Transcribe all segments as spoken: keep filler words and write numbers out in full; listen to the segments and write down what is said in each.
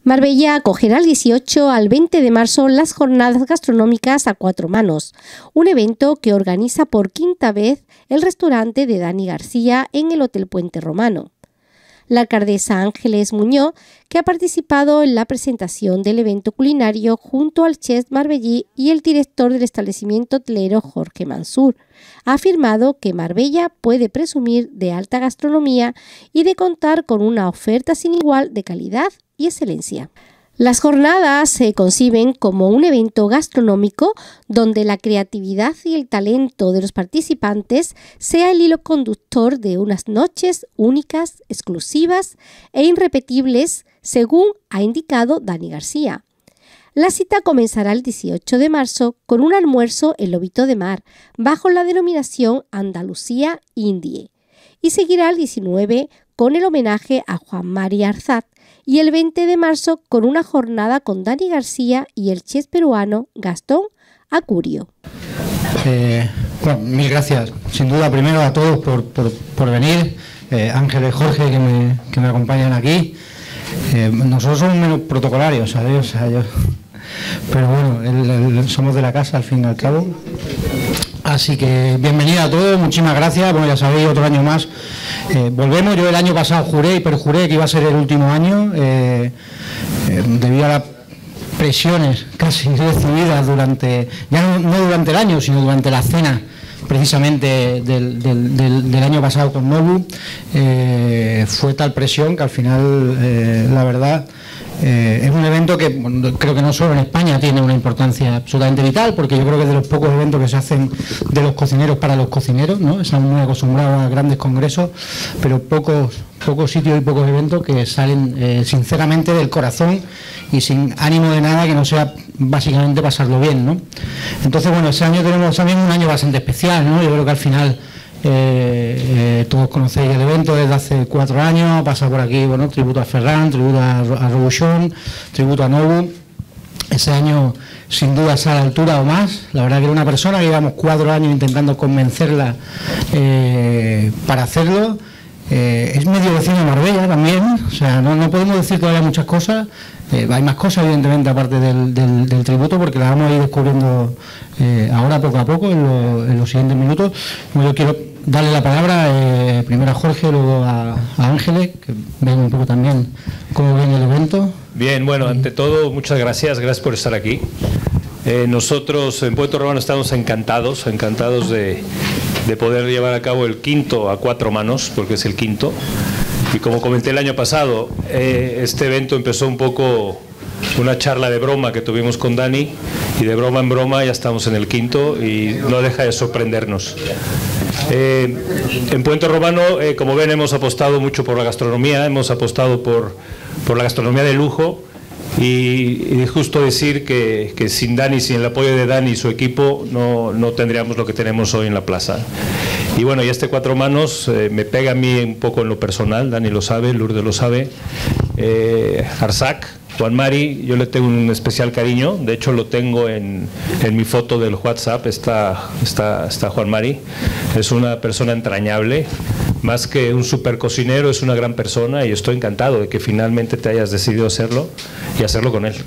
Marbella acogerá el dieciocho al veinte de marzo las jornadas gastronómicas a cuatro manos, un evento que organiza por quinta vez el restaurante de Dani García en el Hotel Puente Romano. La alcaldesa Ángeles Muñoz, que ha participado en la presentación del evento culinario junto al chef marbellí y el director del establecimiento hotelero Jorge Mansur, ha afirmado que Marbella puede presumir de alta gastronomía y de contar con una oferta sin igual de calidad y excelencia. Las jornadas se conciben como un evento gastronómico donde la creatividad y el talento de los participantes sea el hilo conductor de unas noches únicas, exclusivas e irrepetibles, según ha indicado Dani García. La cita comenzará el dieciocho de marzo con un almuerzo en Lobito de Mar, bajo la denominación Andalucía Indie, y seguirá el diecinueve con el homenaje a Juan Mari Arzat, y el veinte de marzo con una jornada con Dani García y el chef peruano Gastón Acurio. Eh, bueno, mil gracias, sin duda, primero a todos por, por, por venir, eh, Ángeles, Jorge, que me, que me acompañan aquí. Eh, nosotros somos menos protocolarios, ¿sabes? O sea, yo, pero bueno, el, el, somos de la casa al fin y al cabo. Así que bienvenida a todos, muchísimas gracias. Bueno, ya sabéis, otro año más. Eh, volvemos, yo el año pasado juré y perjuré que iba a ser el último año, eh, eh, debido a las presiones casi recibidas durante, ya no, no durante el año, sino durante la cena precisamente del, del, del, del año pasado con Nobu. Eh, fue tal presión que al final, eh, la verdad, Eh, es un evento que bueno, creo que no solo en España tiene una importancia absolutamente vital, porque yo creo que es de los pocos eventos que se hacen de los cocineros para los cocineros, ¿no? Estamos muy acostumbrados a grandes congresos, pero pocos, pocos sitios y pocos eventos que salen eh, sinceramente del corazón y sin ánimo de nada que no sea básicamente pasarlo bien, ¿no? Entonces, bueno, ese año tenemos también un año bastante especial, ¿no? Yo creo que al final Eh, eh, todos conocéis el evento desde hace cuatro años, pasa por aquí, bueno, tributo a Ferran, tributo a, a Robuchon, tributo a Nobu. Ese año sin duda está a la altura o más. La verdad que era una persona que llevamos cuatro años intentando convencerla eh, para hacerlo. Eh, es medio vecino de Marbella también, o sea, no, no podemos decir todavía muchas cosas. Eh, hay más cosas, evidentemente, aparte del, del, del tributo, porque las vamos a ir descubriendo eh, ahora poco a poco, en, lo, en los siguientes minutos. Bueno, yo quiero darle la palabra eh, primero a Jorge, luego a, a Ángeles, que vean un poco también cómo ven el evento. Bien, bueno, ante todo, muchas gracias, gracias por estar aquí. Eh, nosotros en Puente Romano estamos encantados, encantados de, de poder llevar a cabo el quinto a cuatro manos, porque es el quinto. Y como comenté el año pasado, eh, este evento empezó un poco una charla de broma que tuvimos con Dani, y de broma en broma ya estamos en el quinto y no deja de sorprendernos. Eh, en Puente Romano, eh, como ven, hemos apostado mucho por la gastronomía, hemos apostado por, por la gastronomía de lujo, y, y justo decir que, que sin Dani, sin el apoyo de Dani y su equipo, no, no tendríamos lo que tenemos hoy en la plaza. Y bueno, y este cuatro manos eh, me pega a mí un poco en lo personal, Dani lo sabe, Lourdes lo sabe, eh, Arzak, Juan Mari, yo le tengo un especial cariño, de hecho lo tengo en, en mi foto del WhatsApp, está, está, está Juan Mari, es una persona entrañable, más que un super cocinero, es una gran persona, y estoy encantado de que finalmente te hayas decidido hacerlo y hacerlo con él.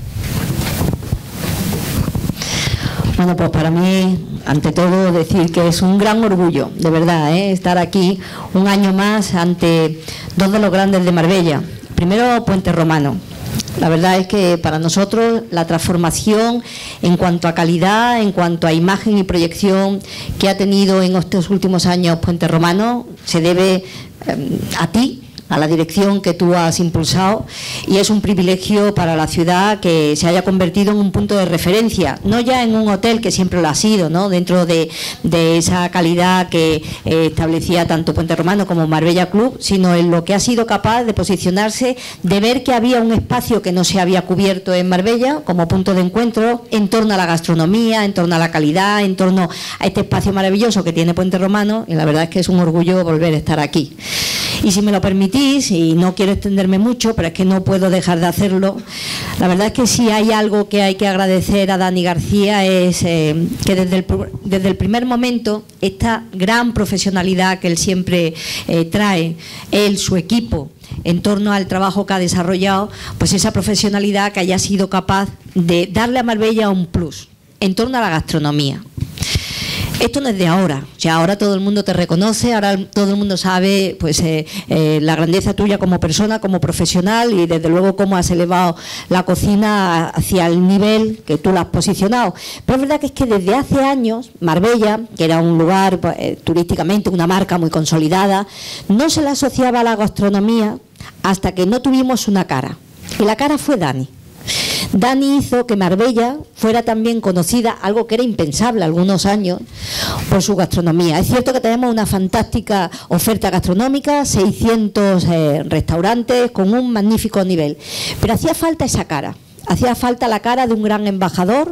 Bueno, pues para mí, ante todo, decir que es un gran orgullo, de verdad, ¿eh? Estar aquí un año más ante dos de los grandes de Marbella. Primero, Puente Romano. La verdad es que para nosotros la transformación en cuanto a calidad, en cuanto a imagen y proyección que ha tenido en estos últimos años Puente Romano se debe eh, a ti, a la dirección que tú has impulsado, y es un privilegio para la ciudad que se haya convertido en un punto de referencia, no ya en un hotel que siempre lo ha sido, ¿no? Dentro de, de esa calidad que eh, establecía tanto Puente Romano como Marbella Club, sino en lo que ha sido capaz de posicionarse, de ver que había un espacio que no se había cubierto en Marbella como punto de encuentro en torno a la gastronomía, en torno a la calidad, en torno a este espacio maravilloso que tiene Puente Romano, y la verdad es que es un orgullo volver a estar aquí. Y si me lo permitís, y no quiero extenderme mucho, pero es que no puedo dejar de hacerlo, la verdad es que si hay algo que hay que agradecer a Dani García es eh, que desde el, desde el primer momento esta gran profesionalidad que él siempre eh, trae, él, su equipo, en torno al trabajo que ha desarrollado, pues esa profesionalidad que haya sido capaz de darle a Marbella un plus en torno a la gastronomía. Esto no es de ahora, o sea, ahora todo el mundo te reconoce, ahora todo el mundo sabe pues eh, eh, la grandeza tuya como persona, como profesional, y desde luego cómo has elevado la cocina hacia el nivel que tú la has posicionado. Pero es verdad que es que desde hace años Marbella, que era un lugar pues, eh, turísticamente, una marca muy consolidada, no se le asociaba a la gastronomía hasta que no tuvimos una cara, y la cara fue Dani. Dani hizo que Marbella fuera también conocida, algo que era impensable algunos años, por su gastronomía. Es cierto que tenemos una fantástica oferta gastronómica, seiscientos eh, restaurantes con un magnífico nivel, pero hacía falta esa cara. Hacía falta la cara de un gran embajador,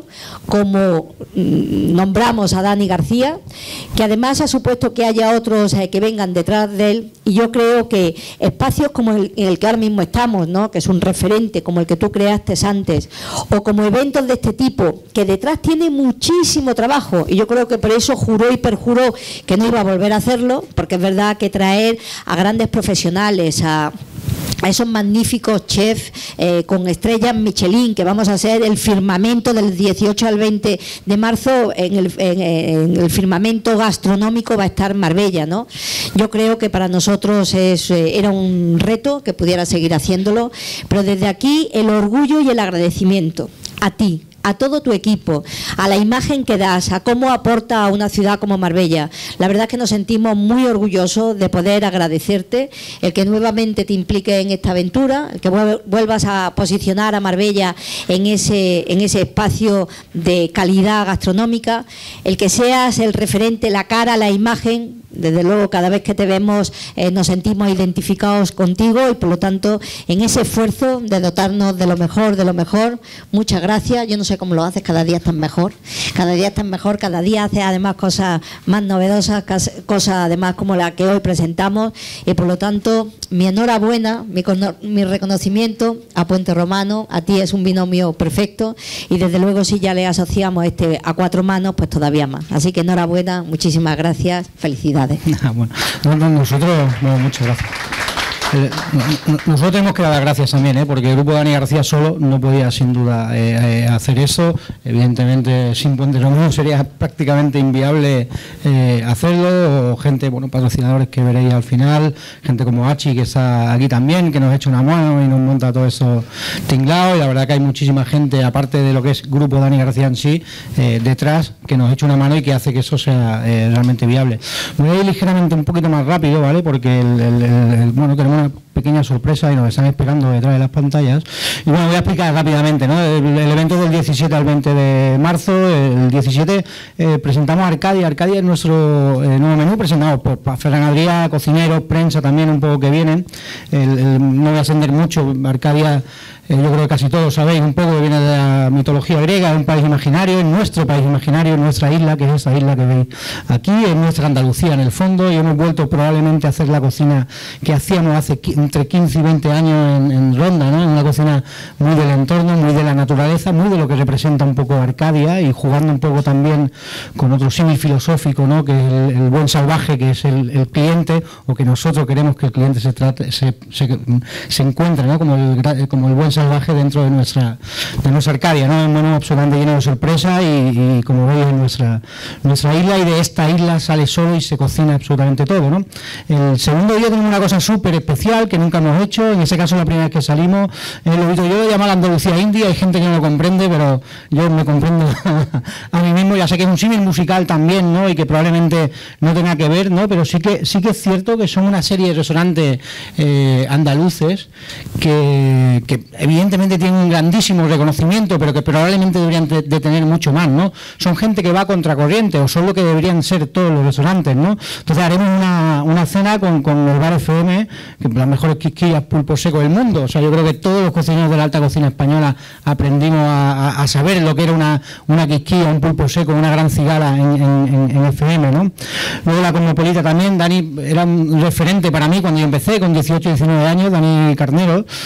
como nombramos a Dani García, que además ha supuesto que haya otros eh, que vengan detrás de él, y yo creo que espacios como el, en el que ahora mismo estamos, ¿no?, que es un referente como el que tú creaste antes, o como eventos de este tipo, que detrás tiene muchísimo trabajo, y yo creo que por eso juró y perjuró que no iba a volver a hacerlo, porque es verdad que traer a grandes profesionales, a a esos magníficos chefs eh, con estrellas Michelin, que vamos a ser el firmamento del dieciocho al veinte de marzo, en el, en, en el firmamento gastronómico va a estar Marbella, ¿no? Yo creo que para nosotros es, eh, era un reto que pudiera seguir haciéndolo, pero desde aquí el orgullo y el agradecimiento a ti, a todo tu equipo, a la imagen que das, a cómo aporta a una ciudad como Marbella. La verdad es que nos sentimos muy orgullosos de poder agradecerte el que nuevamente te impliques en esta aventura, el que vuelvas a posicionar a Marbella en ese, en ese espacio de calidad gastronómica, el que seas el referente, la cara, la imagen. Desde luego, cada vez que te vemos eh, nos sentimos identificados contigo, y por lo tanto, en ese esfuerzo de dotarnos de lo mejor, de lo mejor, muchas gracias. Yo no sé cómo lo haces, cada día estás mejor, cada día estás mejor, cada día haces además cosas más novedosas, cosas además como la que hoy presentamos, y por lo tanto, mi enhorabuena, mi, mi reconocimiento a Puente Romano. A ti es un binomio perfecto, y desde luego si ya le asociamos este a Cuatro Manos, pues todavía más. Así que enhorabuena, muchísimas gracias, felicidades. Ah, bueno, nosotros, bueno, muchas gracias. Eh, nosotros tenemos que dar las gracias también, ¿eh? Porque el grupo de Dani García solo no podía sin duda eh, eh, hacer eso. Evidentemente sin Puente Romano sería prácticamente inviable eh, hacerlo, o gente, bueno, patrocinadores que veréis al final, gente como Hachi, que está aquí también, que nos echa una mano y nos monta todo eso tinglado, y la verdad que hay muchísima gente, aparte de lo que es grupo Dani García en sí, eh, detrás, que nos echa una mano y que hace que eso sea eh, realmente viable. Voy a ir ligeramente un poquito más rápido, ¿vale? Porque el, el, el, el, bueno, tenemos una pequeña sorpresa y nos están esperando detrás de las pantallas. Y bueno, voy a explicar rápidamente, ¿no? El, el evento del diecisiete al veinte de marzo. El diecisiete eh, presentamos Arcadia. Arcadia es nuestro eh, nuevo menú, presentado por, por Ferran Adrià, cocineros, prensa también un poco que vienen. El, el, no voy a ascender mucho. Arcadia, eh, yo creo que casi todos sabéis un poco que viene de la mitología griega, es un país imaginario, es nuestro país imaginario, es nuestra isla, que es esa isla que veis aquí, es nuestra Andalucía en el fondo, y hemos vuelto probablemente a hacer la cocina que hacíamos hace entre quince y veinte años en, en Ronda, ¿no? En una cocina muy del entorno, muy de la naturaleza, muy de lo que representa un poco Arcadia, y jugando un poco también con otro símil filosófico, ¿no? Que es el, el buen salvaje, que es el, el cliente, o que nosotros queremos que el cliente se trate, se, se, se encuentre, ¿no? Como el, como el buen salvaje dentro de nuestra de nuestra Arcadia, ¿no? Un menú absolutamente lleno de sorpresa, y, y como veis en nuestra nuestra isla, y de esta isla sale solo y se cocina absolutamente todo, ¿no? El segundo día tenemos una cosa súper especial que nunca hemos hecho, en ese caso la primera vez que salimos, eh, lo digo yo, lo llamo Andalucía India, hay gente que no lo comprende, pero yo me comprendo a mí mismo. Ya sé que es un símil musical también, ¿no? Y que probablemente no tenga que ver, ¿no? Pero sí que sí que es cierto que son una serie de restaurantes eh, andaluces que, que evidentemente tienen un grandísimo reconocimiento, pero que probablemente deberían de, de tener mucho más, ¿no? Son gente que va a contracorriente, o son lo que deberían ser todos los restaurantes, ¿no? Entonces haremos una, una cena con, con el Bar F M, que las mejores quisquillas pulpo seco del mundo. O sea, yo creo que todos los cocineros de la alta cocina española aprendimos a, a, a saber lo que era una, una quisquilla, un pulpo seco, una gran cigala en, en, en F M, ¿no? Luego la Cosmopolita también. Dani era un referente para mí cuando yo empecé, con dieciocho, diecinueve años, Dani Carnero, eh,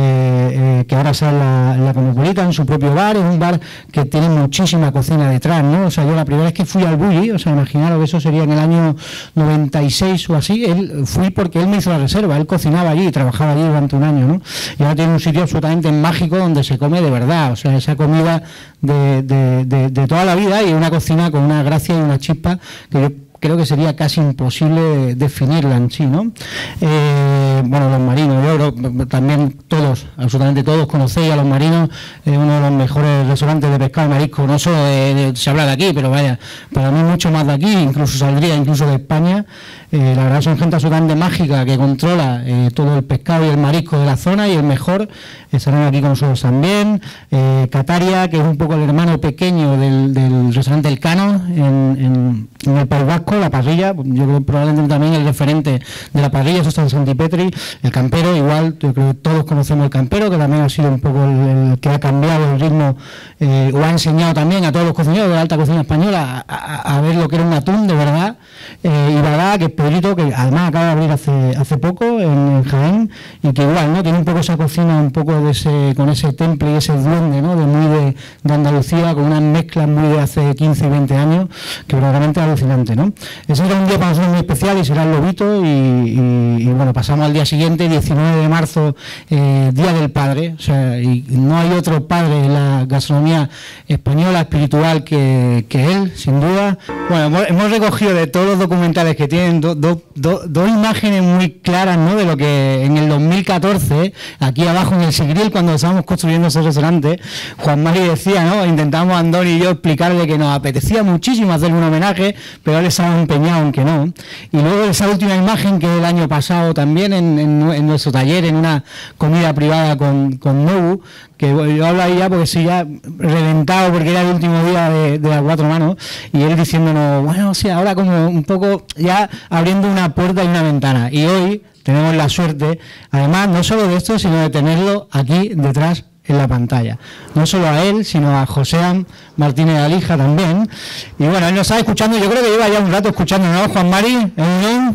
eh, que ahora sale la, la Cosmopolita en su propio bar. Es un bar que tiene muchísima cocina detrás, ¿no? O sea, yo la primera vez que fui al Bulli, o sea, imaginaros que eso sería en el año noventa y seis o así, él fui porque él me hizo la reserva, él cocinaba allí, trabajaba allí durante un año, ¿no? Y ahora tiene un sitio absolutamente mágico donde se come de verdad, o sea, esa comida de, de, de, de toda la vida, y una cocina con una gracia y una chispa que yo creo que sería casi imposible definirla en sí, ¿no? Eh, bueno, Los Marinos, yo creo también todos, absolutamente todos conocéis a Los Marinos, es eh, uno de los mejores restaurantes de pescado y marisco, no solo de, de, se habla de aquí, pero vaya, para mí mucho más de aquí, incluso saldría incluso de España. Eh, la verdad son gente absolutamente mágica que controla eh, todo el pescado y el marisco de la zona, y el mejor estarán aquí con nosotros también. Eh, Cataria, que es un poco el hermano pequeño del, del restaurante El Cano en, en, en el País Vasco, la parrilla, yo creo probablemente también el referente de la parrilla, eso está en Santipetri. El Campero, igual, yo creo que todos conocemos el Campero, que también ha sido un poco el, el que ha cambiado el ritmo, eh, o ha enseñado también a todos los cocineros de la alta cocina española a, a, a ver lo que era un atún de verdad. Eh, y verdad que Pedrito, que además acaba de abrir hace hace poco en, en Jaén, y que igual, ¿no?, tiene un poco esa cocina, un poco de ese, con ese temple y ese duende, ¿no?, de muy de, de Andalucía, con unas mezclas muy de hace quince y veinte años, que verdaderamente es alucinante, ¿no? Ese era un día para nosotros muy especial, y será el Lobito, y, y, y bueno, pasamos al día siguiente, diecinueve de marzo, eh, Día del Padre, o sea, y no hay otro padre en la gastronomía española espiritual que, que él, sin duda. Bueno, hemos, hemos recogido de todos los documentales que tienen dos do, do, do imágenes muy claras, ¿no?, de lo que en el dos mil catorce, aquí abajo en el Sigril, cuando estábamos construyendo ese restaurante, Juan Mari decía, ¿no?, intentamos Andoni y yo explicarle que nos apetecía muchísimo hacerle un homenaje, pero él estaba empeñado en que no. Y luego esa última imagen, que el año pasado también en, en, en nuestro taller, en una comida privada con, con Nobu, que yo hablo ahí ya porque estoy ya reventado, porque era el último día de, de las cuatro manos, y él diciéndonos, bueno, o sea, ahora como un poco ya abriendo una puerta y una ventana, y hoy tenemos la suerte, además, no solo de esto, sino de tenerlo aquí detrás en la pantalla. No solo a él, sino a Joséan Martínez Alija también. Y bueno, él nos está escuchando, yo creo que lleva ya un rato escuchando, ¿no, Juan Mari? ¿Eh?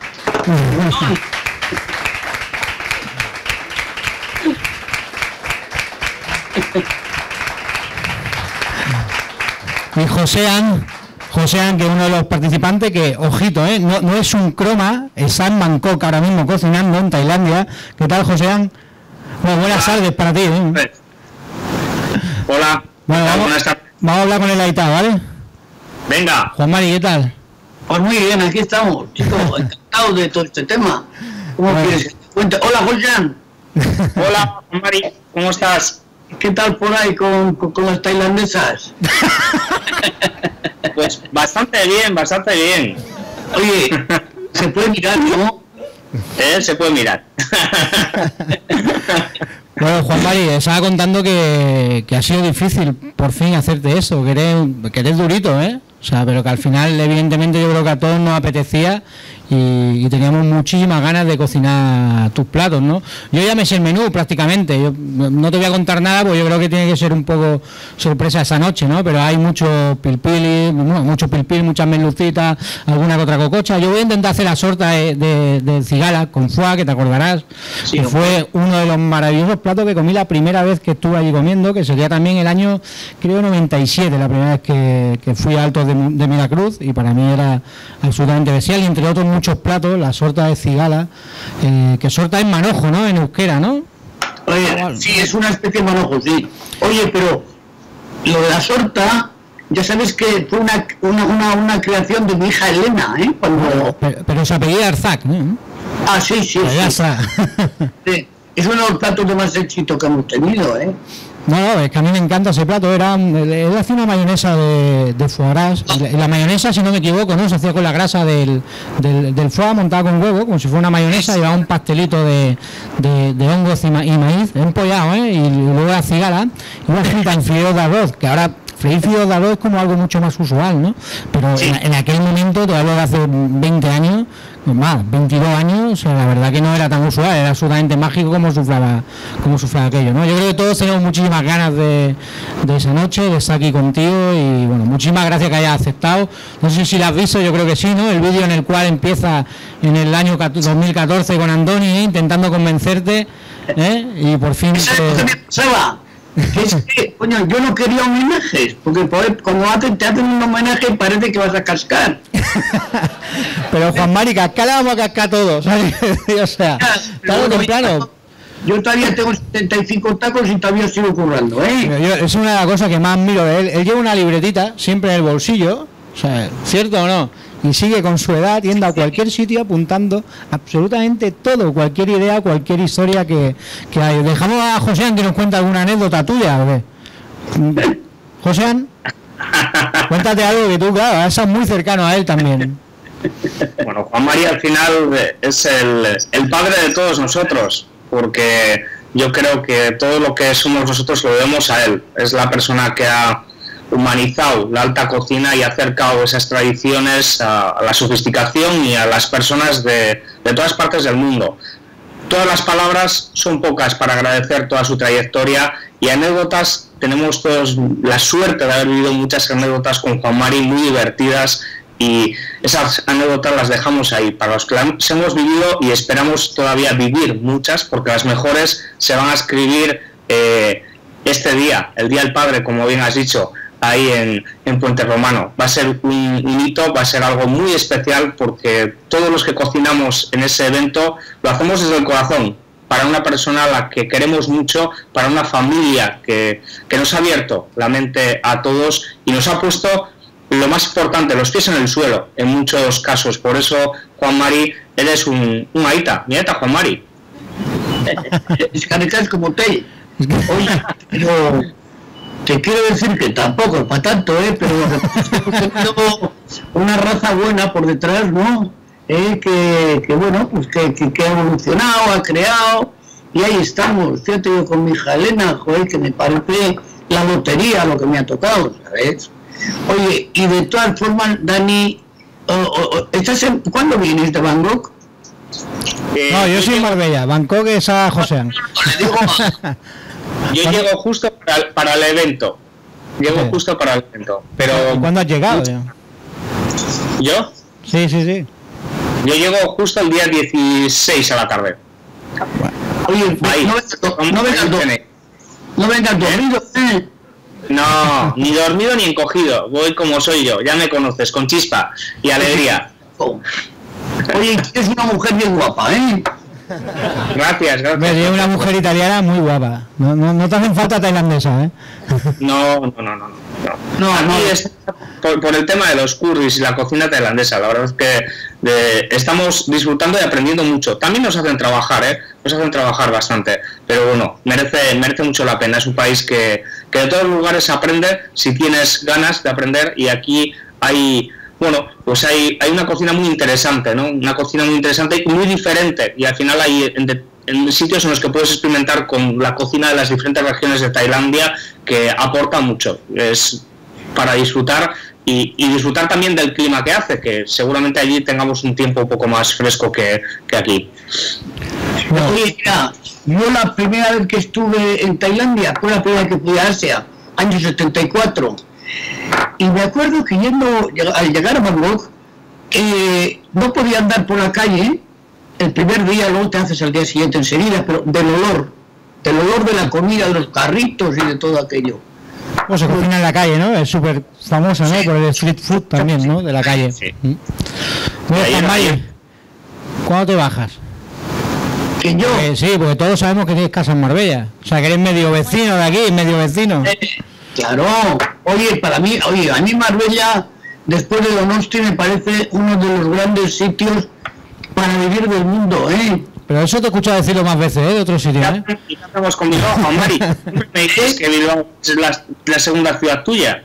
Y Joséan, Joséan, que es uno de los participantes, que, ojito, ¿eh?, no, no es un croma, está en Bangkok ahora mismo cocinando en Tailandia. ¿Qué tal, Joséan? Bueno, buenas tardes para ti, ¿eh? Hola. Bueno, vamos, vamos a hablar con el Aitá, ¿vale? Venga. Juan Mari, ¿qué tal? Pues muy bien, aquí estamos, chicos, encantados de todo este tema. ¿Cómo bueno. quieres que te cuente? Hola, Joséan. Hola, Juan Mari, ¿cómo estás? ¿Qué tal por ahí con, con, con las tailandesas? Pues bastante bien, bastante bien. Oye, se puede mirar, ¿no? Eh, se puede mirar. Bueno, Juan Mari, estaba contando que, que ha sido difícil por fin hacerte eso, que eres, que eres durito, ¿eh? O sea, pero que al final, evidentemente, yo creo que a todos nos apetecía y, y teníamos muchísimas ganas de cocinar tus platos, ¿no? Yo ya me sé el menú prácticamente, yo no te voy a contar nada porque yo creo que tiene que ser un poco sorpresa esa noche, ¿no? Pero hay mucho pilpili, mucho pilpil, muchas merlucitas, alguna que otra cococha. Yo voy a intentar hacer la sorta de, de, de cigala con foie, que te acordarás, sí, que fue uno de los maravillosos platos que comí la primera vez que estuve allí comiendo, que sería también el año, creo, noventa y siete, la primera vez que, que fui a Altos de, de Miracruz, y para mí era absolutamente especial, y entre otros muchos platos, la sorta de cigala, eh, que sorta es manojo, ¿no?, en euskera, ¿no? Oye, sí, es una especie de manojo, sí. Oye, pero lo de la sorta, ya sabes que fue una, una, una, una creación de mi hija Elena, ¿eh? Cuando... Pero, pero se apellida Arzac, ¿no? Ah, sí, sí, sí. sí. Es uno de los platos de más éxito que hemos tenido, ¿eh? No, no, es que a mí me encanta ese plato. Era, él hacía una mayonesa de, de foie gras. La, la mayonesa, si no me equivoco, no se hacía con la grasa del, del, del foie montada con huevo, como si fuera una mayonesa. Llevaba un pastelito de, de, de hongos y, ma, y maíz, empollado, ¿eh? Y luego la cigala y una frita en fideos de arroz, que ahora freír fideos de arroz es como algo mucho más usual, ¿no? Pero sí, en, en aquel momento, todavía hace veinte años, no más, veintidós años, o sea, la verdad que no era tan usual, era absolutamente mágico como suflaba, como suflaba aquello, ¿no? Yo creo que todos tenemos muchísimas ganas de, de esa noche, de estar aquí contigo, y bueno, muchísimas gracias que hayas aceptado. No sé si lo has visto, yo creo que sí, ¿no? El vídeo en el cual empieza en el año dos mil catorce con Andoni, ¿eh?, intentando convencerte, ¿eh? Y por fin... ¿Sabes lo que me pasaba? Es que, coño, yo no quería homenajes, porque poder, cuando hacen, te hacen un homenaje parece que vas a cascar. Pero Juan Mari, cascar la vamos a cascar todos, ¿sabes? O sea, tarde o temprano. Yo todavía tengo setenta y cinco tacos y todavía sigo currando, ¿eh? Yo, es una de las cosas que más admiro de él. Él lleva una libretita siempre en el bolsillo, o sea, ¿cierto o no? Y sigue con su edad, yendo a cualquier sitio apuntando absolutamente todo, cualquier idea, cualquier historia que, que hay. Dejamos a Joséan que nos cuente alguna anécdota tuya, ¿o qué? Joséan, cuéntate algo que tú, claro, estás muy cercano a él también. Bueno, Juan Mari al final es el, el padre de todos nosotros, porque yo creo que todo lo que somos nosotros lo debemos a él. Es la persona que ha humanizado la alta cocina y ha acercado esas tradiciones a, a la sofisticación y a las personas de, de todas partes del mundo. Todas las palabras son pocas para agradecer toda su trayectoria, y anécdotas, tenemos todos la suerte de haber vivido muchas anécdotas con Juan Mari muy divertidas, y esas anécdotas las dejamos ahí para los que las hemos vivido, y esperamos todavía vivir muchas, porque las mejores se van a escribir eh, este día, el Día del Padre, como bien has dicho, ahí en, en Puente Romano. Va a ser un, un hito, va a ser algo muy especial, porque todos los que cocinamos en ese evento lo hacemos desde el corazón, para una persona a la que queremos mucho, para una familia que, que nos ha abierto la mente a todos y nos ha puesto lo más importante, los pies en el suelo, en muchos casos. Por eso, Juan Mari, eres un, un aita, mi aita Juan Mari. Es que es como te. Oye, pero te quiero decir que tampoco es para tanto, ¿eh? Pero tengo una raza buena por detrás, ¿no? Eh, que, que bueno, pues que, que, que ha evolucionado, ha creado, y ahí estamos. Fíjate, yo con mi hija Elena, joder, que me parece la lotería lo que me ha tocado, ¿sabes? Oye, y de todas formas, Dani, oh, oh, ¿estás en, ¿cuándo vienes de Bangkok? Eh, no, yo soy Marbella, Bangkok es a Joséan. Yo llego justo para el, para el evento. Llego sí. justo para el evento. Pero ¿cuándo has llegado? Ya? ¿Yo? Sí, sí, sí. Yo llego justo el día dieciséis a la tarde. Oye, ahí. No, no, no vengas no vengas dormido, ¿eh? No, ni dormido ni encogido. Voy como soy yo, ya me conoces, con chispa y alegría. Oye, es una mujer bien guapa, ¿eh? Gracias, gracias. Me una mujer italiana muy guapa. No, no, no te hacen falta tailandesa, ¿eh? No, no, no, no. No, no, no. Es por, por el tema de los curries y la cocina tailandesa. La verdad es que de, estamos disfrutando y aprendiendo mucho. También nos hacen trabajar, ¿eh? Nos hacen trabajar bastante. Pero bueno, merece, merece mucho la pena. Es un país que, que de todos los lugares se aprende si tienes ganas de aprender, y aquí hay... Bueno, pues hay, hay una cocina muy interesante, ¿no? Una cocina muy interesante y muy diferente, y al final hay en, en sitios en los que puedes experimentar con la cocina de las diferentes regiones de Tailandia, que aporta mucho. Es para disfrutar y, y disfrutar también del clima que hace, que seguramente allí tengamos un tiempo un poco más fresco que, que aquí. Oye, mira, yo la primera vez que estuve en Tailandia fue la primera que fui a Asia, año setenta y cuatro. Y me acuerdo que yendo, al llegar a Bangkok, eh, no podía andar por la calle el primer día, luego te haces al día siguiente enseguida, pero del olor, del olor de la comida, de los carritos y de todo aquello. Pues se cocina en la calle, ¿no? Es súper famoso, ¿no? Por el street food también, ¿no? De la calle. Sí. Bueno, Juan Mari, ¿cuándo te bajas? ¿Que yo? Eh, sí, porque todos sabemos que tienes casa en Marbella. O sea, que eres medio vecino de aquí, medio vecino. Eh, Claro, oye, para mí, oye, a mí Marbella, después de Donosti, me parece uno de los grandes sitios para vivir del mundo, ¿eh? Pero eso te he escuchado decirlo más veces, ¿eh? De otros sitios, ¿eh? Y ya estamos con Bilbao, Juan Mari. Me dices que Bilbao es la, la segunda ciudad tuya.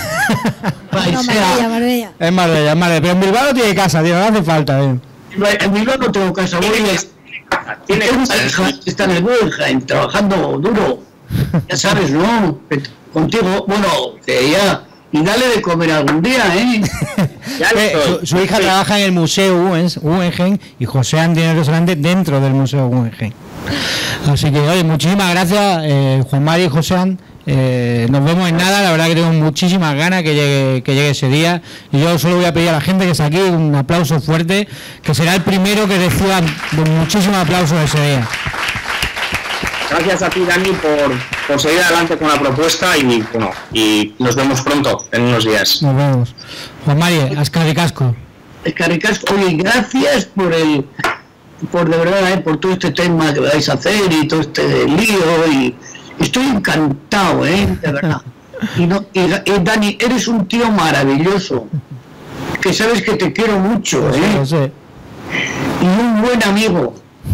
No, Marbella, Marbella. Es Marbella, es Marbella. Pero en Bilbao no tiene casa, tío, no hace falta, ¿eh? En Bilbao no tengo casa, voy a... Tiene una hija que está en el Guggenheim, trabajando duro. Ya sabes, ¿no? Contigo, bueno, que ya, y dale de comer algún día, ¿eh? Ya eh su, su hija sí. trabaja en el Museo Guggenheim, y Joséan tiene el restaurante dentro del Museo Guggenheim. Así que, oye, muchísimas gracias, eh, Juan Mari y Joséan. Eh, nos vemos en nada, la verdad que tengo muchísimas ganas que llegue, que llegue ese día, y yo solo voy a pedir a la gente que está aquí un aplauso fuerte, que será el primero que reciba muchísimos aplausos ese día. gracias a ti, Dani, por, por seguir adelante con la propuesta y bueno, y nos vemos pronto, en unos días. Nos vemos. Juan Mari, Escarricasco. Escarricasco, oye, gracias por el, por de verdad, eh, por todo este tema que vais a hacer y todo este lío, y estoy encantado, eh, de verdad. Y, no, y, y Dani, eres un tío maravilloso, que sabes que te quiero mucho, eh. No sé. Y un buen amigo.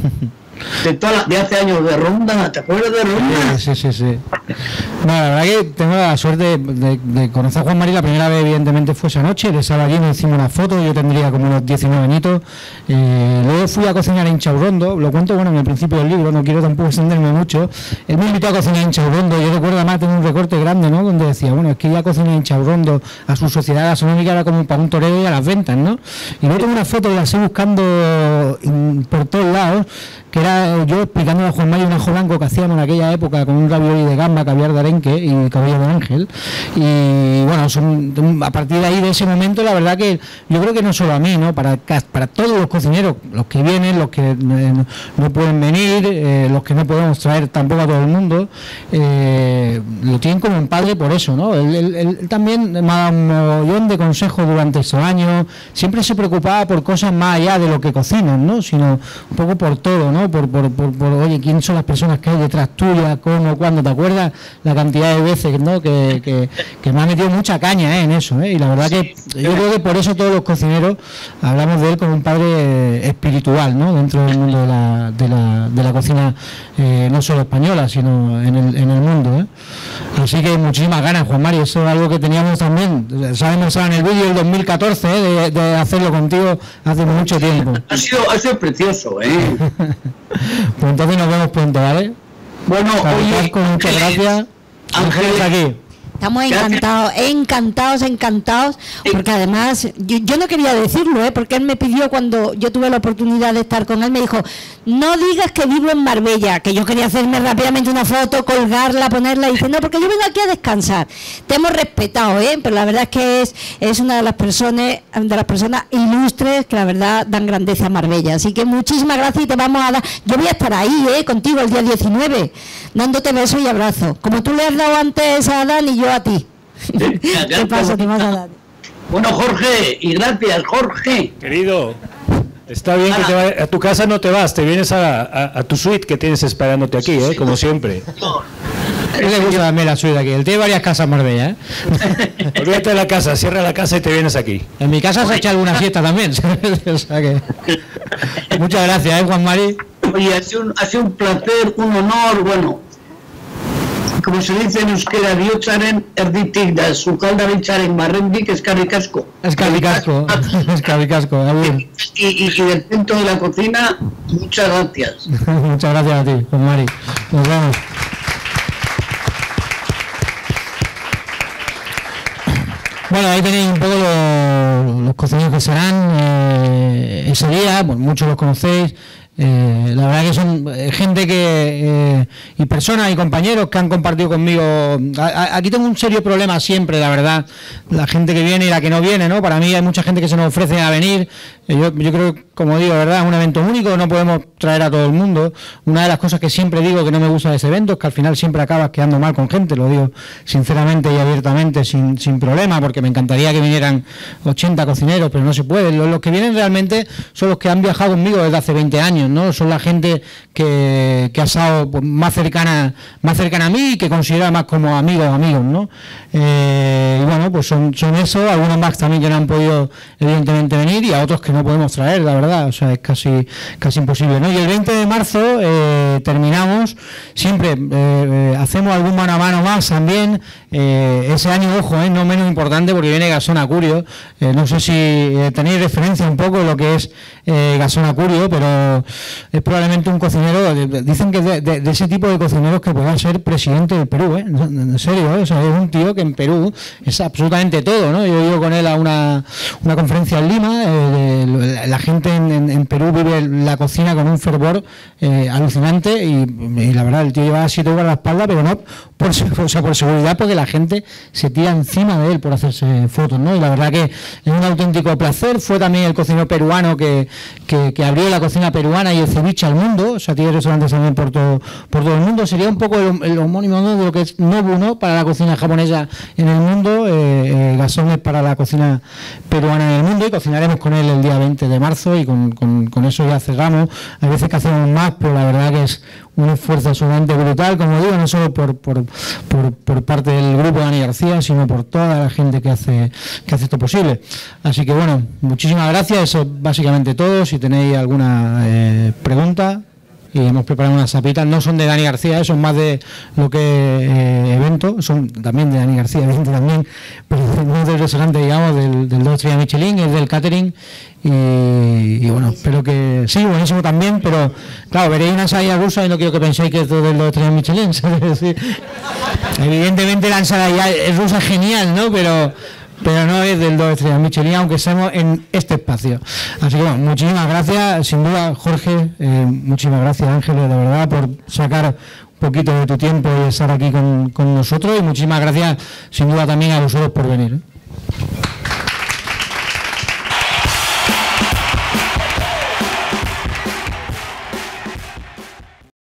De, toda la, de hace años de Ronda, ¿te acuerdas de Ronda? Sí, sí, sí, sí. No, la verdad que tengo la suerte de, de conocer a Juan Mari. La primera vez, evidentemente, fue esa noche. Le estaba allí, nos hicimos una foto. Yo tendría como unos diecinueve añitos. Eh, luego fui a cocinar en Chaurrondo. Lo cuento, bueno, en el principio del libro. No quiero tampoco extenderme mucho. Él me invitó a cocinar en Chaurrondo. Yo recuerdo, además, tener un recorte grande, ¿no? Donde decía, bueno, es que ya cociné en Chaurrondo a su sociedad gastronómica, era como para un torero y a las ventas, ¿no? Y luego tengo una foto, la estoy buscando por todos lados, que era yo explicando a Juan Mari un ajo blanco que hacíamos en aquella época con un ravioli de gamba, caviar de arenque y cabello de ángel. Y bueno, son, a partir de ahí, de ese momento, la verdad que yo creo que no solo a mí, ¿no? Para, para todos los cocineros, los que vienen, los que eh, no, no pueden venir, eh, los que no podemos traer tampoco a todo el mundo, eh, lo tienen como un padre por eso, ¿no? Él, él, él también me ha dado un montón de consejos durante estos años, siempre se preocupaba por cosas más allá de lo que cocinan, ¿no? Sino un poco por todo, ¿no? Por, por, por, por oye, ¿quién son las personas que hay detrás tuya? ¿Cómo? ¿Cuándo? ¿Te acuerdas la cantidad de veces, ¿no? que, que, que me ha metido mucha caña, ¿eh? En eso, ¿eh? Y la verdad que yo creo que por eso todos los cocineros hablamos de él como un padre espiritual, ¿no? Dentro del mundo de la, de la, de la cocina, eh, no solo española, sino en el, en el mundo, ¿eh? Así que muchísimas ganas, Juan Mari. Eso es algo que teníamos también, sabemos en el vídeo del dos mil catorce, ¿eh? de, de hacerlo contigo hace mucho tiempo. Ha sido, ha sido precioso, ¿eh? Pues entonces nos vemos pronto, ¿vale? Bueno, oye, con muchas gracias. Ángeles aquí. Estamos encantados, encantados, encantados, porque además, yo, yo no quería decirlo, ¿eh? Porque él me pidió, cuando yo tuve la oportunidad de estar con él, me dijo, no digas que vivo en Marbella, que yo quería hacerme rápidamente una foto, colgarla, ponerla, y dice, no, porque yo vengo aquí a descansar. Te hemos respetado, ¿eh? Pero la verdad es que es, es una de las personas, de las personas ilustres que la verdad dan grandeza a Marbella. Así que muchísimas gracias y te vamos a dar, yo voy a estar ahí, ¿eh? Contigo el día diecinueve, dándote besos y abrazos, como tú le has dado antes a Dan y yo a ti. ¿Qué pasa? ¿Qué pasa, Dani? Bueno, Jorge, y gracias, Jorge. Querido, está bien que te vayas, a tu casa no te vas, te vienes a, a, a tu suite que tienes esperándote aquí, ¿eh? Como siempre. ¿Qué le gusta darme la suite aquí? Él tiene varias casas en Marbella, ¿eh? Olvídate de la casa, cierra la casa y te vienes aquí. En mi casa se ha hecho alguna fiesta también. O sea que... Muchas gracias, ¿eh, Juan Mari? Oye, ha sido, un, ha sido un placer, un honor, bueno, como se dice en euskera, bihotxaren erditik da sukaldaritzaren barrendik eskarrikasco. Eskarrikasco, eskarrikasco, y, y, y del centro de la cocina, muchas gracias. Muchas gracias a ti, Juan Mari. Nos vemos. Bueno, ahí tenéis un poco los, los cocineros que serán eh, ese día, bueno, muchos los conocéis. Eh, la verdad que son gente que eh, y personas y compañeros que han compartido conmigo. A, a, aquí tengo un serio problema siempre, la verdad, la gente que viene y la que no viene, ¿no? Para mí hay mucha gente que se nos ofrece a venir. Yo, yo creo, como digo, verdad, es un evento único, no podemos traer a todo el mundo. Una de las cosas que siempre digo que no me gusta de ese evento es que al final siempre acabas quedando mal con gente, lo digo sinceramente y abiertamente, sin, sin problema, porque me encantaría que vinieran ochenta cocineros, pero no se puede. Los, los que vienen realmente son los que han viajado conmigo desde hace veinte años, ¿no? Son la gente que, que ha estado pues, más cercana más cercana a mí y que considera más como amigos amigos, ¿no? Eh, y bueno, pues son, son eso, algunos más también que no han podido evidentemente venir y a otros que no podemos traer, la verdad, o sea, es casi casi imposible, ¿no? Y el veinte de marzo eh, terminamos, siempre eh, eh, hacemos algún mano a mano más también, eh, ese año, ojo, eh, no menos importante porque viene Gasón Acurio, eh, no sé si eh, tenéis referencia un poco de lo que es eh, Gasón Acurio, pero es probablemente un cocinero, dicen que de, de, de ese tipo de cocineros que pueda ser presidente del Perú, ¿eh? En serio, ¿eh? O sea, es un tío que en Perú es absolutamente todo, ¿no? Yo he ido con él a una, una conferencia en Lima, eh, de, la gente en, en, en Perú vive la cocina con un fervor eh, alucinante y, y la verdad el tío lleva siete horas a la espalda, pero no por, o sea, por seguridad, porque la gente se tira encima de él por hacerse fotos, ¿no? Y la verdad que es un auténtico placer. Fue también el cocinero peruano que, que, que abrió la cocina peruana peruana y el ceviche al mundo, o sea, tiene restaurantes también por todo, por todo el mundo. Sería un poco el, el homónimo, ¿no?, de lo que es Nobu, ¿no?, para la cocina japonesa en el mundo. eh, eh, Gasón es para la cocina peruana en el mundo, y cocinaremos con él el día veinte de marzo, y con, con, con eso ya cerramos. Hay veces que hacemos más, pero la verdad que es un esfuerzo absolutamente brutal, como digo, no solo por, por, por, por parte del grupo de Dani García, sino por toda la gente que hace, que hace esto posible. Así que bueno, muchísimas gracias, eso es básicamente todo. Si tenéis alguna eh, pregunta, y hemos preparado unas sapitas, no son de Dani García, son más de lo que eh, evento, son también de Dani García, evento también, pero no del restaurante, digamos, del, del dos estrellas Michelin, es del catering. Y, y bueno, espero que sí, buenísimo también, pero claro, veréis una ensalada rusa y no quiero que penséis que es todo del dos estrellas Michelin, ¿sabes? Es decir, evidentemente la ensalada rusa es genial, ¿no?, pero pero no es del dos estrellas Michelin, aunque estemos en este espacio. Así que bueno, muchísimas gracias, sin duda, Jorge, eh, muchísimas gracias, Ángeles, de verdad, por sacar un poquito de tu tiempo y estar aquí con, con nosotros, y muchísimas gracias, sin duda, también a vosotros por venir, ¿eh?